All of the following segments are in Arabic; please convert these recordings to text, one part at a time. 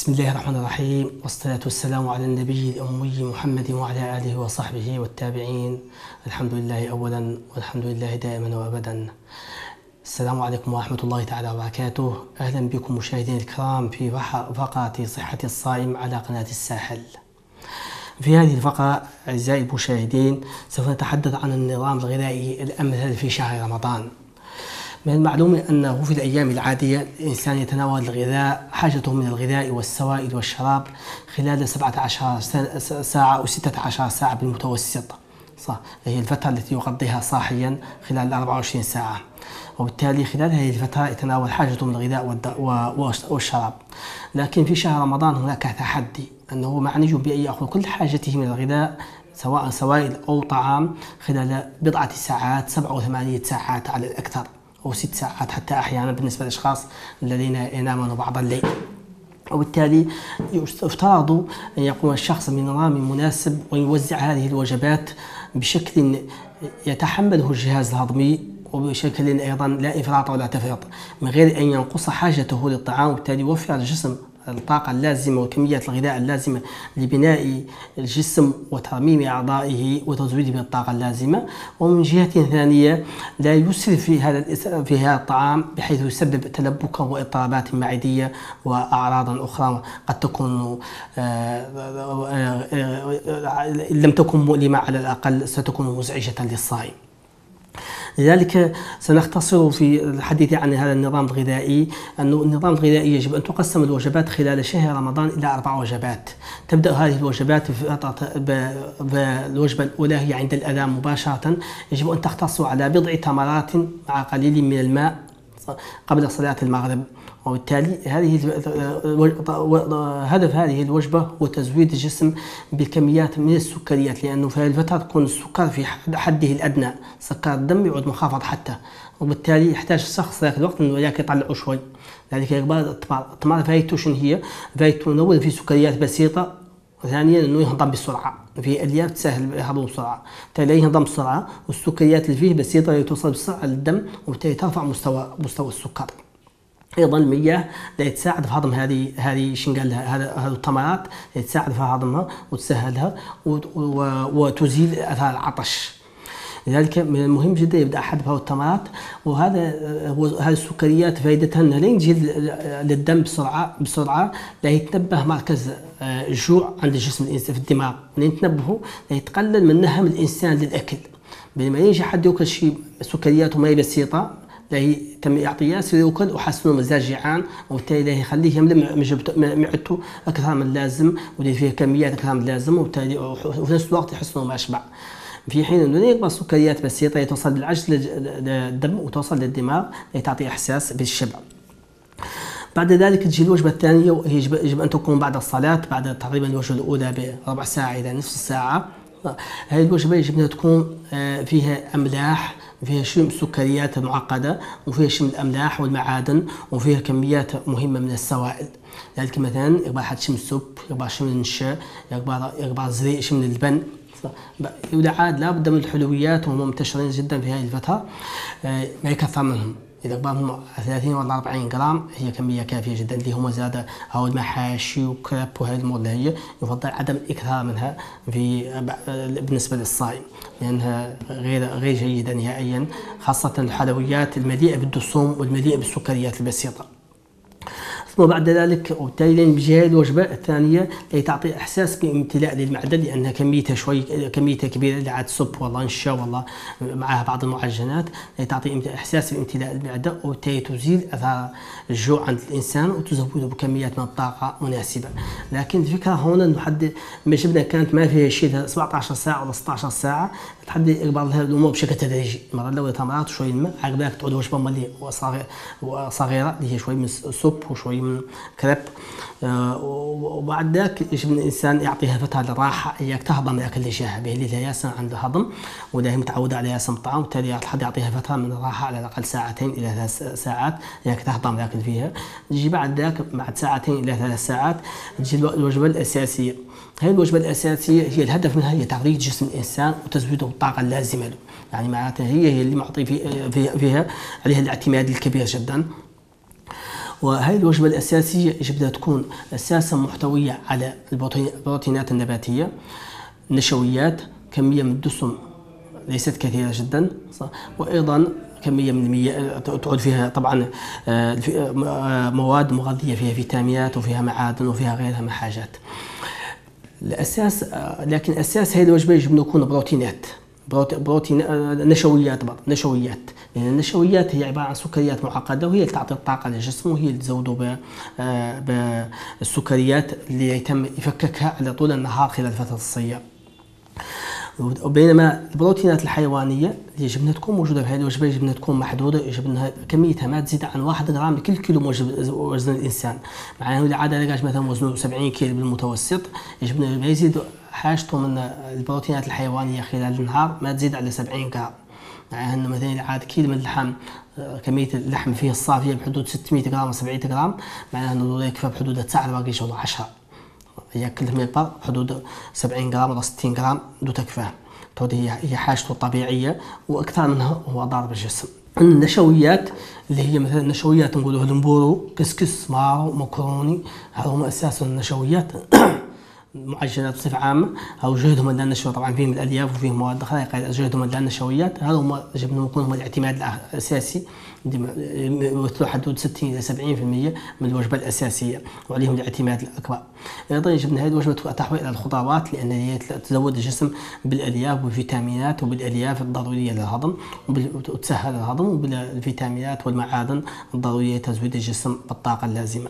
بسم الله الرحمن الرحيم، والصلاة والسلام على النبي الأمي محمد وعلى آله وصحبه والتابعين. الحمد لله أولا والحمد لله دائما وأبدا. السلام عليكم ورحمة الله تعالى وبركاته. أهلا بكم مشاهدينا الكرام في فقرة صحة الصائم على قناة الساحل. في هذه الفقرة أعزائي المشاهدين سوف نتحدث عن النظام الغذائي الأمثل في شهر رمضان. من المعلوم أنه في الأيام العادية الإنسان يتناول الغذاء، حاجته من الغذاء والسوائل والشراب خلال 17 ساعة أو 16 ساعة بالمتوسط، هي الفترة التي يقضيها صاحيا خلال 24 ساعة، وبالتالي خلال هذه الفترة يتناول حاجته من الغذاء والشراب. لكن في شهر رمضان هناك تحدي، أنه معني بأن يأخذ كل حاجته من الغذاء سواء سوائل أو طعام خلال بضعة ساعات، 7 أو 8 ساعات على الأكثر، أو 6 ساعات حتى أحيانا بالنسبة للأشخاص الذين ينامون بعض الليل. وبالتالي يفترض أن يقوم الشخص بنظام مناسب ويوزع هذه الوجبات بشكل يتحمله الجهاز الهضمي، وبشكل أيضا لا إفراط ولا تفريط، من غير أن ينقص حاجته للطعام، وبالتالي يوفر الجسم الطاقة اللازمة وكميات الغذاء اللازمة لبناء الجسم وترميم أعضائه وتزويده بالطاقة اللازمة. ومن جهة ثانية لا يسرف في هذا الطعام بحيث يسبب تلبكا واضطرابات معدية وأعراضا أخرى قد تكون لم تكن مؤلمة على الأقل ستكون مزعجة للصائم. لذلك سنختصر في الحديث عن هذا النظام الغذائي، أن النظام الغذائي يجب أن تقسم الوجبات خلال شهر رمضان إلى 4 وجبات. تبدأ هذه الوجبات بالوجبة الأولى هي عند الأذان مباشرة، يجب أن تختص على بضع تمرات مع قليل من الماء قبل صلاة المغرب. وبالتالي هدف هذه الوجبة هو تزويد الجسم بالكميات من السكريات، لأنه في هذه الفترة تكون السكر في حده الأدنى، سكر الدم يعود منخفض حتى، وبالتالي يحتاج الشخص ذاك الوقت أنه يطلعه شوي. لذلك يقبل التمر فايدته شنو هي؟ فايدته أولا في سكريات بسيطة، وثانيا أنه يهضم بسرعة، في ألياف تسهل الهضم بسرعة، بالتالي يهضم بسرعة، والسكريات اللي فيه بسيطة توصل بسرعة للدم، وبالتالي ترفع مستوى السكر. ايضا المياه اللي تساعد في هضم هذه شنقال هذه التمرات، اللي تساعد في هضمها وتسهلها وتزيل اثار العطش. لذلك من المهم جدا يبدا احد بهذه التمرات. هذه السكريات فائدتها انها لا يجي للدم بسرعه، لا يتنبه مركز الجوع عند الجسم الانسان في الدماغ، من يتنبهه لا يتقلل من نهم الانسان للاكل. بينما يجي حد ياكل شيء سكريات وما هي بسيطه، لا تم يعطي ياسر ياكل وحسنه مزاج جيعان، وبالتالي يخليه يملى معدته اكثر من اللازم، ودير فيه كميات اكثر من اللازم، وبالتالي وفي نفس الوقت يحس انه ما اشبع. في حين انه يقبل سكريات بسيطه توصل بالعجل للدم وتوصل للدماغ لتعطي احساس بالشبع. بعد ذلك تجي الوجبة الثانية، وهي يجب أن تكون بعد الصلاة، بعد تقريبا الوجبة الأولى بربع ساعة إلى نصف ساعة. هذه الوجبة يجب أن تكون فيها أملاح، فيها شيء من السكريات المعقدة، وفيها شيء من الأملاح والمعادن، وفيها كميات مهمة من السوائل. لذلك مثلا يقبل حد شيء من السب، يقبل شيء من النشا، يقبل زريق شيء من اللبن. عاد لابد من الحلويات، وهم منتشرين جدا في هذه الفترة، ما يكثر منهم. إذا قبلهم 30 ولا 40 جرام هي كمية كافية جدا. اللي هم زاد هو المحاشي وكريب وهذه الأمور اللي هي يفضل عدم الإكثار منها بالنسبة للصائم، لأنها غير جيدة نهائيا، خاصة الحلويات المليئة بالدسم والمليئة بالسكريات البسيطة. ثم بعد ذلك وبالتالي بيجي هذه الوجبة الثانية اللي تعطي إحساس بامتلاء للمعدة، لأنها كميتها كبيرة، اللي عاد سب والله نشا والله معها بعض المعجنات، اللي تعطي إحساس بامتلاء المعدة، وبالتالي تزيل أثار الجوع عند الإنسان وتزوده بكميات من الطاقة مناسبة. لكن الفكرة هنا إنه حد ما جبنا كانت ما فيها شيء 17 ساعة ولا 16 ساعة، تحدي يقبل لها الأمور بشكل تدريجي. المرة الأولى تمرات وشوي الماء، عقبالك تعود وجبة مليئة وصغيرة اللي هي شوي من السب وشوي من كريب، وبعد ذاك يجب الانسان يعطيها فتره للراحه، اياك تهضم الاكل اللي جاها به، اللي لا ياسن عند الهضم ولا هي متعوده على ياسن الطعام، وبالتالي حد يعطيها فتره من الراحه على الاقل 2 إلى 3 ساعات، اياك تهضم الاكل فيها. تجي بعد ذاك بعد 2 إلى 3 ساعات تجي الوجبه الاساسيه. هذه الوجبه الاساسيه هي الهدف منها هي تغذيه جسم الانسان وتزويده الطاقه اللازمه له، يعني معناتها هي اللي معطي فيها عليها الاعتماد الكبير جدا. وهي الوجبة الأساسية يجب أن تكون أساسا محتوية على البروتينات النباتية، النشويات، كمية من الدسم ليست كثيرة جدا، وأيضا كمية من المياه تعود فيها طبعا مواد مغذية، فيها فيتامينات وفيها معادن وفيها غيرها من حاجات. الأساس، لكن أساس هذه الوجبة يجب أن يكون بروتين نشويات، نشويات، لأن النشويات هي عبارة عن سكريات معقدة، وهي اللي تعطي الطاقة للجسم، وهي اللي تزوده بالسكريات اللي يتم يفككها على طول النهار خلال فترة الصيام. وبينما البروتينات الحيوانية يجب أنها تكون موجودة في هذه الوجبة، يجب أنها تكون محدودة، يجب أنها كميتها ما تزيد عن 1 غرام لكل كيلو وزن الإنسان. مع أنه إذا عاد لقاش مثلا وزنه 70 كيلو بالمتوسط، يجب أنه يزيد حاجته من البروتينات الحيوانية خلال النهار ما تزيد على 70 غرام. مع أنه مثلا إذا عاد كيلو من اللحم، كمية اللحم فيه الصافية بحدود 600 غرام و 70 غرام، معناها أنه يكفى بحدود 9 باقي ولا 10، هي كلهم يكبر بحدود 70 غرام ولا 60 غرام دو تكفاه. هي حاجته الطبيعية، وأكثر منها هو ضار بالجسم. النشويات اللي هي مثلا النشويات نقولوا المبورو، كسكس، مارو، مكروني، هذا هم أساس النشويات. المعجنات بصفة عامة أو جهدهم على النشويات، طبعا فيهم الألياف وفيهم مواد خارقة، جهدهم على النشويات هذا هم يجب أن يكون هم الاعتماد الأساسي، يمثلوا حدود 60 إلى 70% من الوجبة الأساسية، وعليهم الاعتماد الأكبر. أيضا يجب أن هذه الوجبة تحوي على الخضروات، لأن هي تزود الجسم بالألياف والفيتامينات وبالألياف الضرورية للهضم وتسهل الهضم، وبالفيتامينات والمعادن الضرورية لتزويد الجسم بالطاقة اللازمة.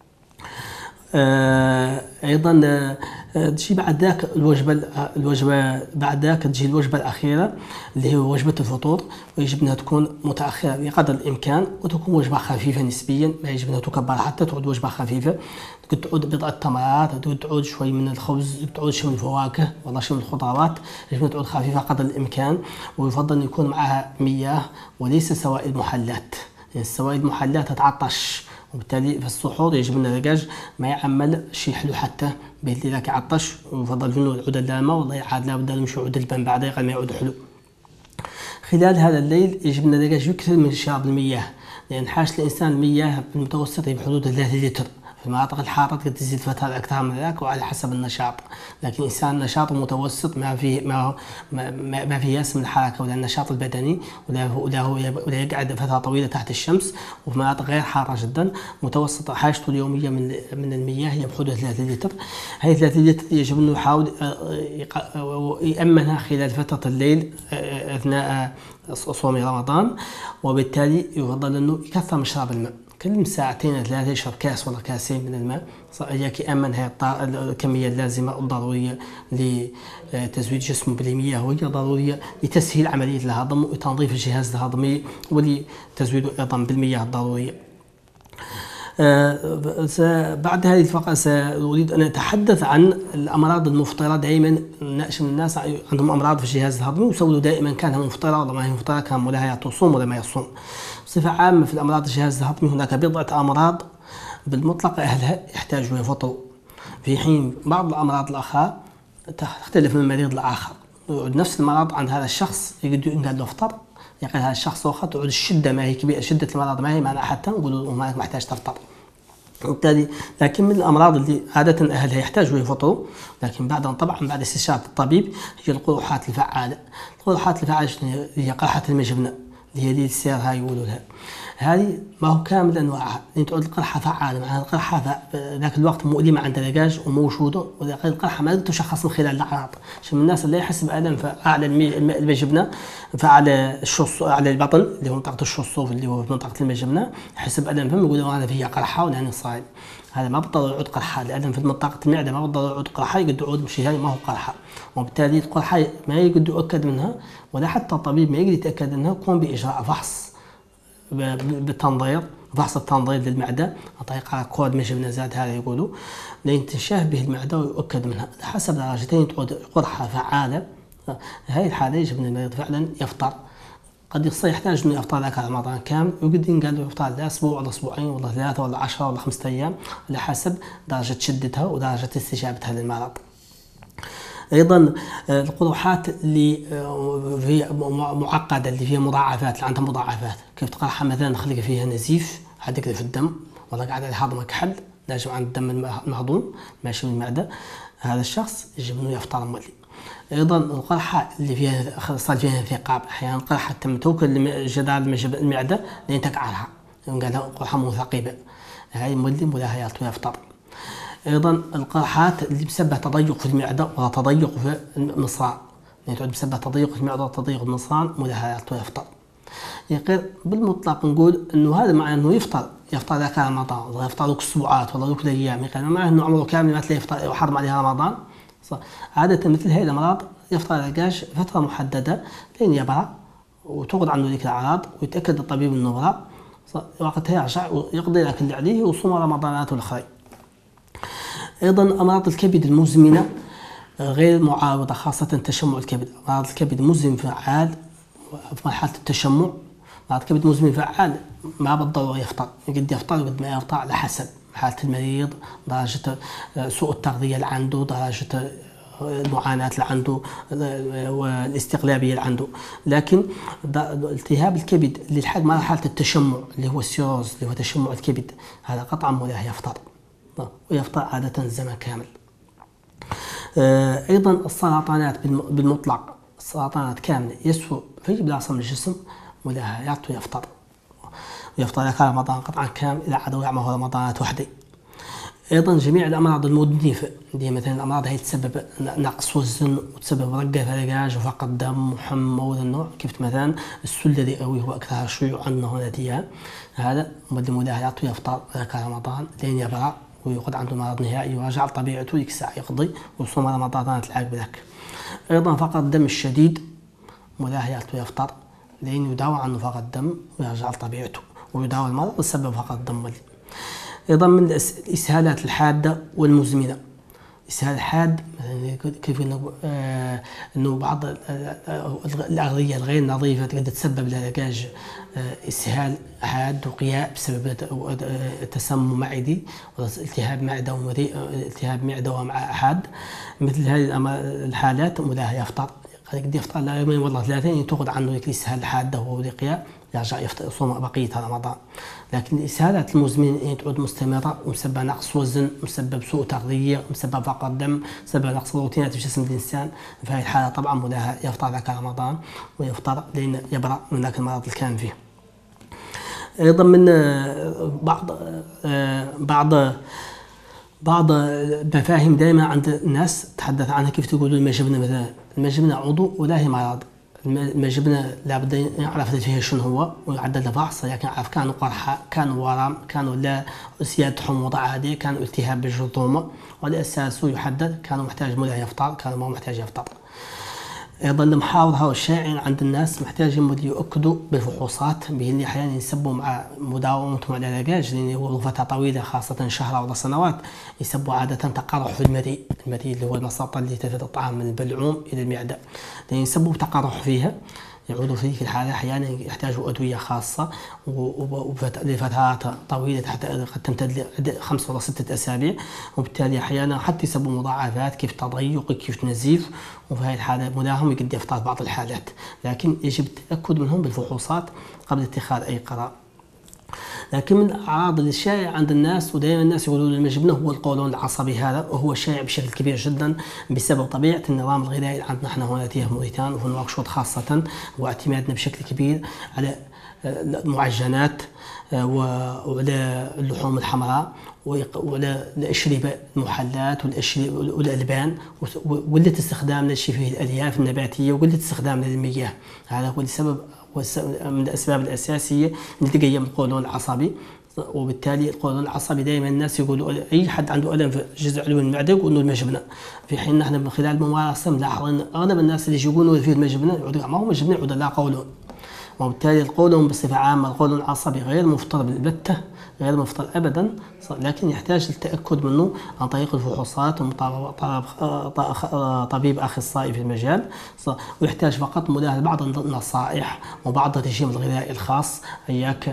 ايضا تجي بعد ذاك الوجبه بعد ذاك تجي الوجبه الاخيره اللي هي وجبه الفطور، ويجب انها تكون متاخره بقدر الامكان، وتكون وجبه خفيفه نسبيا، ما يجب انها تكبر حتى تعود وجبه خفيفه، تعود بضعه تمرات، تعود شوي من الخبز، تعود شوي من الفواكه والله شوي من الخضروات، يجب ان تعود خفيفه قدر الامكان، ويفضل ان يكون معها مياه وليس سوائل محلات، يعني السوائل المحلات تتعطش، وبالتالي في السحور يجب ان الدجاج ما يعمل شيء حلو حتى بالليل لك يعطش، ويفضل منه العود اللامه، والله عاد لابد نمشي عود اللبن بعد يقل ما يعود حلو. خلال هذا الليل يجب ان الدجاج يكثر من شرب المياه، لان حاجه الانسان المياه بالمتوسط بحدود 3 لتر، في المناطق الحارة قد تزيد فترة أكثر من ذلك وعلى حسب النشاط، لكن الإنسان نشاطه متوسط، ما فيه ياس من الحركة ولا النشاط البدني، ولا يقعد فترة طويلة تحت الشمس، وفي مناطق غير حارة جدا، متوسط حاجته اليومية من المياه هي بحدود 3 لتر. هذه 3 لتر يجب أنه يحاول يأمنها خلال فترة الليل أثناء صوم رمضان، وبالتالي يفضل أنه يكثر من شرب الماء، كل ساعتين 3 يشرب كاس ولا كاسين من الماء، هيك يأمن هي الكمية اللازمة الضرورية لتزويد جسمه بالمياه، وهي ضرورية لتسهيل عملية الهضم وتنظيف الجهاز الهضمي ولتزويده أيضا بالمياه الضرورية. بعد هذه الفقرة سأريد أن أتحدث عن الأمراض المفطرة. دائما نأشم الناس عندهم أمراض في الجهاز الهضمي ويسولوا دائما كانها مفطرة ولا ما هي مفطرة، كان مولاها تصوم ولا ما يصوم. بصفة عامة في الأمراض الجهاز الهضمي هناك بضعة أمراض بالمطلق أهلها يحتاجوا يفطروا، في حين بعض الأمراض الأخرى تختلف من مريض لآخر، نفس المرض عند هذا الشخص يقدر إن قال له افطر، يقول هذا الشخص وقت تعود الشدة ما هي كبيرة، شدة المرض ما هي معناها حتى نقولوا مالك محتاج تفطر. وبالتالي لكن من الأمراض اللي عادة أهلها يحتاجوا يفطروا، لكن طبعا بعد استشارة الطبيب، هي القروحات الفعالة. القروحات الفعالة هي قرحة المجبنة اللي هي السير هاي يقولوا لها، هذه ما هو كامل انواعها، لان تعود القرحه فعاله، معناها القرحه ذاك الوقت مؤلمه عند الدجاج وموجوده، وذاك القرحه ما تشخص من خلال الاعراض، عشان الناس اللي يحس بالم فاعلى المجبنه، فاعلى الشص، اعلى البطن اللي هو منطقه الشصوف اللي هو في منطقه المجبنه، يحس بالم فم يقول انا فيها قرحه ولا صايم، هذا ما بالضروره يعود قرحه، الالم في منطقه المعده ما بالضروره يعود قرحه، يقد يعود مشي هاي ما هو قرحه، وبالتالي القرحه ما يقد يؤكد منها ولا حتى الطبيب ما يقدر يتاكد منها، يقوم باجراء فحص بالتنظير، فحص التنظير للمعده عن طريق كود مجبنة زاد هذا يقولوا لين تشابه المعده ويؤكد منها حسب درجتين تعود قرحه فعاله. هاي الحاله يجب ان المريض فعلا يفطر، قد يحتاج انه يفطر ذاك رمضان كامل، ويقدر ينقال له يفطر لاسبوع ولا اسبوعين ولا 3 ولا 10 ولا 5 ايام على حسب درجه شدتها ودرجه استجابتها للمرض. ايضا القروحات اللي هي معقده اللي فيها مضاعفات، اللي عندها مضاعفات، كيف تقرحها مثلا خلق فيها نزيف حدك في الدم والله قاعد على الهضم كحل ناجم عن الدم المهضوم ماشي من المعده، هذا الشخص يجب انه يفطر مولي. ايضا القرحه اللي فيها صار فيها انثقاب، احيانا القرحه تم توكل جدار المعده لين تقعرها قال لها قرحه مثقبه، هاي مولي مولاها يفطر. ايضا القرحات اللي بسبب تضيق في المعده وتضيق في المصران، يعني تعود بسبب تضيق في المعده وتضيق في المصران مولاها يفطر. يعني بالمطلق نقول انه هذا معناه انه يفطر اذا كان رمضان، يفطر لك اسبوعات ولا لك ايام، يعني معناه انه عمره كامل ما تلاقي يفطر وحرم عليها رمضان. عاده مثل هذه الامراض يفطر علاج فتره محدده لين يبرأ وتغض عنه ذيك الاعراض ويتاكد الطبيب انه برأ، وقتها يرجع ويقضي لك اللي عليه ويصوم رمضانات الاخرى. ايضا امراض الكبد المزمنه غير معارضه، خاصه تشمع الكبد. مرض الكبد مزمن فعال في مرحله التشمع، مرض الكبد مزمن فعال ما بالضروره يفطر، قد يفطر وقد ما يفطر على حسب حاله المريض، درجه سوء التغذيه اللي عنده، درجه المعاناه اللي عنده والاستقلابيه اللي عنده. لكن التهاب الكبد اللي لحد مرحله التشمع اللي هو السيروز اللي هو تشمع الكبد، هذا قطعا مولاه يفطر، ويفطر عاده زمن كامل. ايضا السرطانات بالمطلق، السرطانات كامله يسوء في بلاصه من الجسم مولاها يفطر، ويفطر لك رمضان قطعا كامل اذا عاد يعمل رمضانات وحده. ايضا جميع الامراض المدنفه اللي مثلا الامراض هي تسبب نقص وزن وتسبب رقه في الرقاج وفقد دم وحمى وهذا النوع، كيف مثلا السله الرئوي هو اكثر شيوعا عندنا هنا، هذا مولاها يفطر لك رمضان لين يبرأ ويقعد عنده مرض نهائي ويرجع لطبيعته ديك الساعه يقضي ويصوم رمضانات العقب ذاك. ايضا فقد الدم الشديد مولاها يفطر لين يداوى عنه فقد الدم ويرجع لطبيعته ويداوى المرض ويسبب فقد الدم. ايضا من الاسهالات الحاده والمزمنه، الاسهال الحاد كيف انه بعض الاغذيه الغير نظيفه تقدر تسبب لنتاج اسهال حاد وقياء بسبب تسمم معدي والتهاب معده التهاب معده ومع حاد. مثل هذه الحالات مولاها يفطر، قد يفطر لا يومين والله ثلاثين تاخذ عنه الاسهال الحاده وهو القياء يرجع يصوم بقيه رمضان. لكن الاسهالات المزمنه تعود مستمره ومسبب نقص وزن، مسبب سوء تغذيه، مسبب فقد دم، مسبب نقص بروتينات في جسم الانسان، في هذه الحاله طبعا مولاها يفطر ذاك رمضان ويفطر لين يبرأ من ذاك المرض اللي كان فيه. ايضا من بعض المفاهيم دائما عند الناس تحدث عنها، كيف تقولوا المجبنه مثلا، المجبنه عضو ولا هي مرض. المجبنه لابد يعرف فيها شنو هو ويعدل له فحص، لكن يعرف كانوا قرحه، كانوا ورم، كانوا لا زياده حموضه عاديه، كانوا التهاب بالجرثومه، وعلى اساسه يحدد كانوا محتاج مولاها يفطر، كانوا ما محتاج يفطر. ايضا المحاضره والشائع عند الناس محتاجين يؤكدوا بالفحوصات اللي احيانا يسبوا مع مداومتهم على العلاج، لان هو فتره طويله خاصه شهر ولا سنوات يسبوا عاده تقرح في المريء اللي هو المساطه اللي تفيد الطعام من البلعوم الى المعده، لان يسبوا تقرح فيها يعودوا في ذيك الحاله احيانا يحتاجوا ادويه خاصه لفترات طويله قد تمتد ل 5 ولا 6 اسابيع، وبالتالي احيانا حتى يسببوا مضاعفات كيف تضيق كيف نزيف، وفي هذه الحاله مولاهم يقد يفطر بعض الحالات، لكن يجب التاكد منهم بالفحوصات قبل اتخاذ اي قرار. لكن من الاعراض الشائعه عند الناس ودائما الناس يقولون المجبنه هو القولون العصبي، هذا وهو شائع بشكل كبير جدا بسبب طبيعه النظام الغذائي عندنا احنا هنا في موريتان وفي نواكشوط خاصه، واعتمادنا بشكل كبير على المعجنات وعلى اللحوم الحمراء وعلى الاشربه المحلات والالبان وقله استخدامنا للشيء فيه الالياف النباتيه وقله استخدامنا للمياه، هذا هو السبب من الاسباب الاساسيه اللي تقيم القولون العصبي. وبالتالي القولون العصبي دائما الناس يقولوا اي حد عنده الم في جزء علوي من المعده يقول انه المجبنه، في حين نحن من خلال الممارسه نلاحظ ان اغلب الناس اللي يقولوا فيه المجبنه يقولوا ما هو مجبنه يقولوا لا قولون، وبالتالي القولون بصفه عامه القولون العصبي غير مفطر بالبته، غير مفطر ابدا، لكن يحتاج التاكد منه عن طريق الفحوصات طبيب اخصائي في المجال، ويحتاج فقط ملاحظه بعض النصائح وبعض الرجيم الغذائي الخاص اياك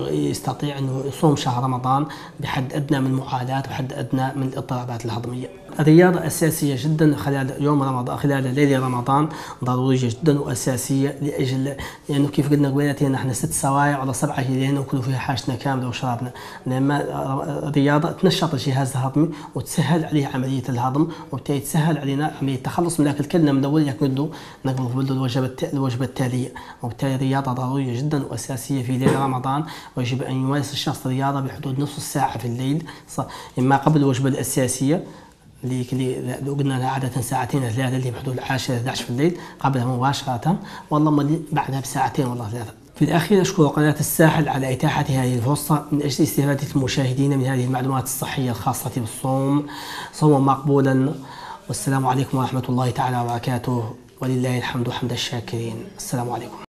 يستطيع انه يصوم شهر رمضان بحد ادنى من المعاناه وحد ادنى من الاضطرابات الهضميه. الرياضة أساسية جدا خلال يوم رمضان، خلال ليلة رمضان ضرورية جدا وأساسية لأنه كيف قلنا قبيلتين نحن 6 صوايع على 7 هلين وكلوا فيها حاجتنا كاملة وشرابنا. لما الرياضة تنشط الجهاز الهضمي وتسهل عليه عملية الهضم، وبالتالي تسهل علينا عملية التخلص من الأكل كلنا من أول يكمل نقبل الوجبة التالية. وبالتالي الرياضة ضرورية جدا وأساسية في ليلة رمضان، ويجب أن يمارس الشخص الرياضة بحدود نصف ساعة في الليل، إما قبل الوجبة الأساسية اللي قلنا لها عادة ساعتين 3 اللي بحدود 10 11 في الليل قبلها مباشرة، والله بعدها بساعتين والله 3. في الأخير أشكر قناة الساحل على إتاحة هذه الفرصة من أجل استفادة المشاهدين من هذه المعلومات الصحية الخاصة بالصوم. صوما مقبولا، والسلام عليكم ورحمة الله تعالى وبركاته، ولله الحمد حمد الشاكرين. السلام عليكم.